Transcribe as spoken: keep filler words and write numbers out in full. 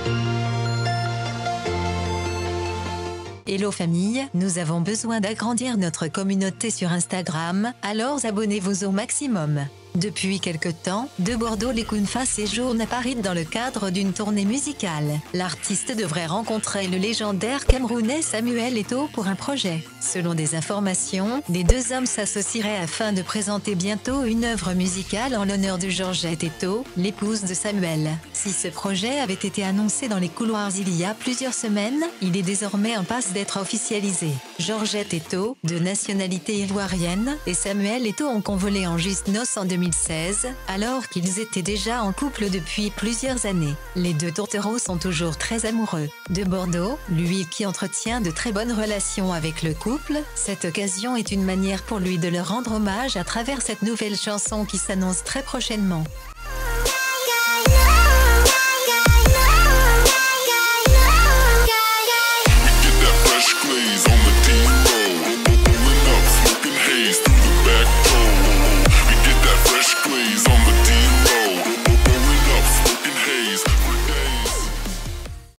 Hello famille, nous avons besoin d'agrandir notre communauté sur Instagram, alors abonnez-vous au maximum. Depuis quelque temps, de Bordeaux, les Kounfa séjournent à Paris dans le cadre d'une tournée musicale. L'artiste devrait rencontrer le légendaire Camerounais Samuel Eto'o pour un projet. Selon des informations, les deux hommes s'associeraient afin de présenter bientôt une œuvre musicale en l'honneur de Georgette Eto'o, l'épouse de Samuel. Si ce projet avait été annoncé dans les couloirs il y a plusieurs semaines, il est désormais en passe d'être officialisé. Georgette Eto'o, de nationalité ivoirienne, et Samuel Eto'o ont convolé en juste noces en deux mille seize, alors qu'ils étaient déjà en couple depuis plusieurs années. Les deux tourtereaux sont toujours très amoureux. De Bordeaux, lui qui entretient de très bonnes relations avec le couple, cette occasion est une manière pour lui de leur rendre hommage à travers cette nouvelle chanson qui s'annonce très prochainement.